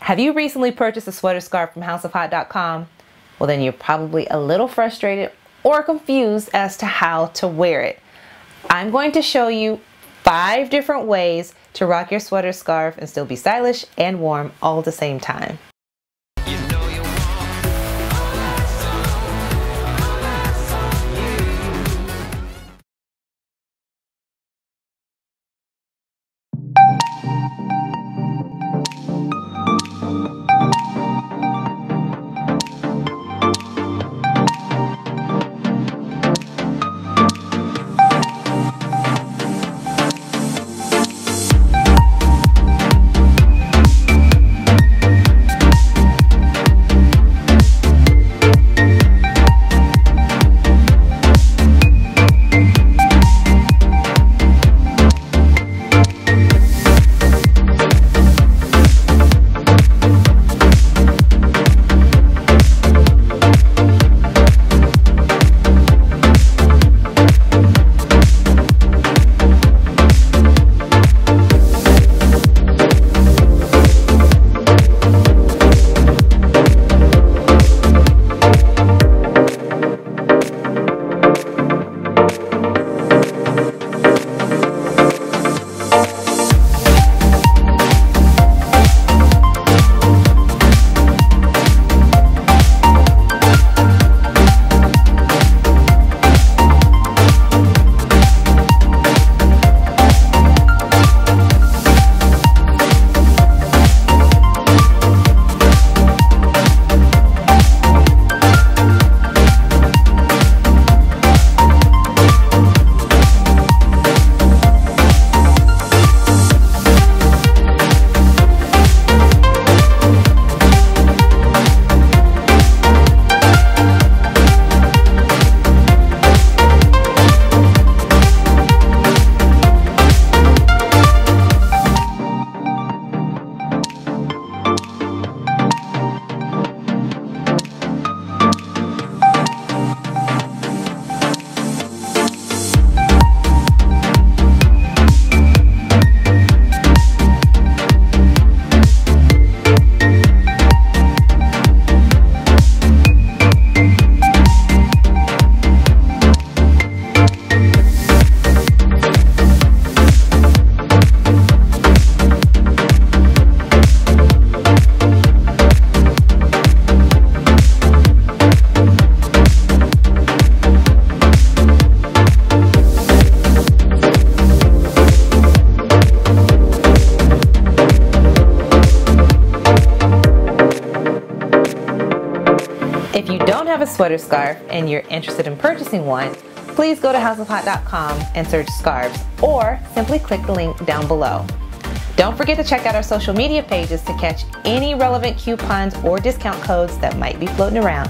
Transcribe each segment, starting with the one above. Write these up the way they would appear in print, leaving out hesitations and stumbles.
Have you recently purchased a sweater scarf from houseofhot.com? Well, then you're probably a little frustrated or confused as to how to wear it. I'm going to show you 5 different ways to rock your sweater scarf and still be stylish and warm all at the same time. If you don't have a sweater scarf and you're interested in purchasing one, please go to houseofhot.com and search scarves, or simply click the link down below. Don't forget to check out our social media pages to catch any relevant coupons or discount codes that might be floating around.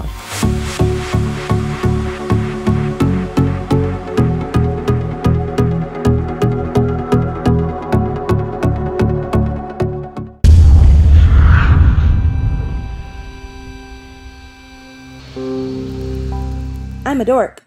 I'm a dork.